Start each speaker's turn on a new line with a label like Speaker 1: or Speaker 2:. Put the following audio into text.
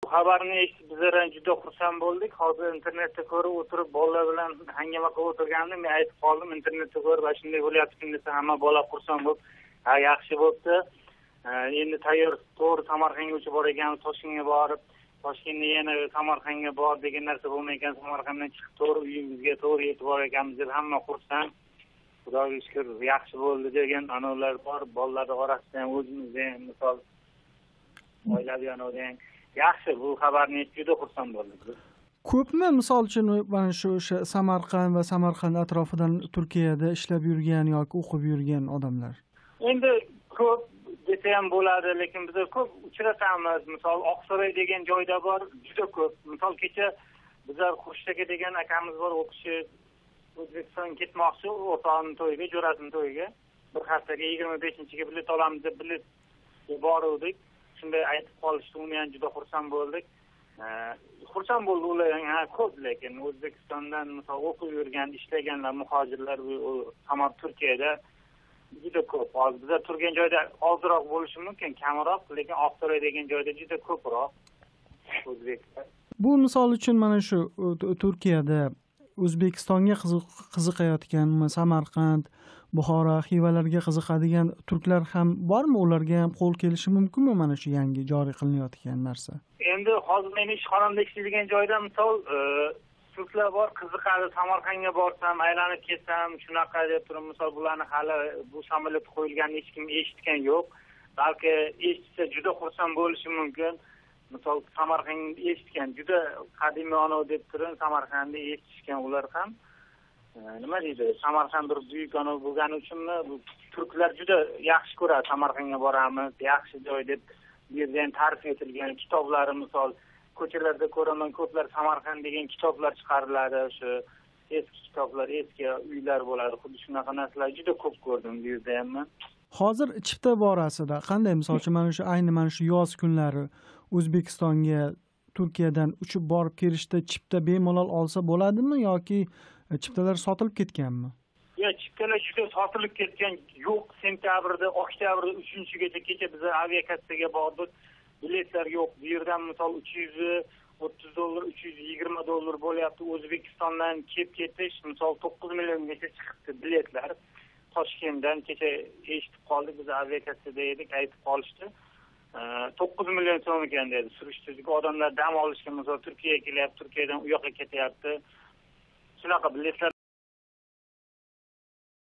Speaker 1: xabarni eshitib bizlar ham juda xursand bo'ldik. Hozir internetda ko'rib o'tirib bolalar bilan hangama qilib o'tirgandim. Men aytib qoldim, internetda ko'rib shunday bo'lyapti desa hamma bola xursand bo'lib, ha yaxshi bo'pti. Endi tayyor to'g'ri Samarqandga uchib bor ekanmiz, Toshkentga borib, Toshkentdan yana Samarqandga bor degan narsa bo'lmay ekan, Samarqanddan chiqib to'g'ri uyimizga to'g'ri yetib bor ekanmiz deb hamma xursand. Xudoga shukr, yaxshi bo'ldi degan anavlar bor. Bolalar orasida ham o'zimizda ham misol oilaviy anavda ham yaxshi, bu xabarni eshitib juda xursand bo'ldik.
Speaker 2: Ko'pmi misol uchun mana shu o'sha Samarqand va Samarqand atrofidan Turkiyada ishlab yurgan yoki o'qib yurgan odamlar?
Speaker 1: Endi ko'p desa ham bo'ladi, lekin biz ko'p uchratamiz. Misol Oqsaroy degan joyda bor, juda ko'p. Misol kecha bizlar Xurshid aka degan akamiz bor, o'qishi O'zbekistonga ketmoqchi, o'rtog'ining to'yiga, jo'rasining to'yiga. Bir haftaga 25-ga bilet olamiz deb bilet bordik. Shunday aytib qolishdi, uni ham juda xursand bo'ldik. Xursand bo'ldi ular ham ko'p, lekin O'zbekistondan misol o'qib yurgan, ishlaganlar, muhojirlar hamon Turkiyada juda ko'p. Hozir bizlar turgan joyda ozroq bo'lishi mumkin, kamroq, lekin Oqsaroy degan joyda juda ko'proq o'zbeklar.
Speaker 2: Bu misol uchun mana shu Turkiyada O'zbekistonga qiziqayotgan, Samarqand, Buxoro, Xivalarga qiziqadigan turklar ham bormi? Ularga ham qo'l kelishi mumkinmi mana shu yangi joriy qilinayotgan narsa?
Speaker 1: Endi hozir men ishxonamda ishlaydigan joyda misol turklar bor, qiziqadi, Samarqandga borsam, aylanib ketsam, shunaqa deb turib, misol bularni hali bu samolyot qo'yilganini hech kim eshitgan yo'q. Balki eshitsa juda xursand bo'lishi mumkin. Misol Samarqandni eshitgan, juda qadimiy onov deb turib, Samarqandni eshitishgan ular ham. Nima deydi? Samarqand bir buyuk onov bo'lgani uchunmi, bu turklar juda yaxshi ko'radi. Samarqandga boramiz, yaxshi joy deb bu yerda ham ta'rif etilgan kitoblari, misol ko'chalarda ko'raman, ko'plar Samarqand degan kitoblar chiqariladi, o'sha eski kitoblar, eski uylar bo'ladi. Xuddi shunaqa narsalar juda ko'p ko'rdim bu yerda ham.
Speaker 2: Hozir chipta borasida qanday, misol uchun mana shu ayni mana shu yoz kunlari O'zbekistonga Turkiyadan uchib borib kelishda chipta bemalol olsa bo'ladimi yoki chiptalar sotilib ketganmi?
Speaker 1: Yo'q, chiptalar juda sotilib ketgan. Yo'q, sentabrda, oktyabrda 3-gacha kecha biz aviakassaga bordik. Biletlar yo'q. Bu yerdan misol $330, $320 bo'lyapti. O'zbekistondan kelib ketish misol 9 milliongacha chiqibdi biletlar. Toshkentdan kecha eshitib qoldik, biz aviakassada edik, aytib qolishdi. 9 million so'm ekan dedi. Surishtirdik, odamlar dam olishga misol Turkiyaga kelyapti, Turkiyadan u yoqqa ketyapti. Shunaqa biletlar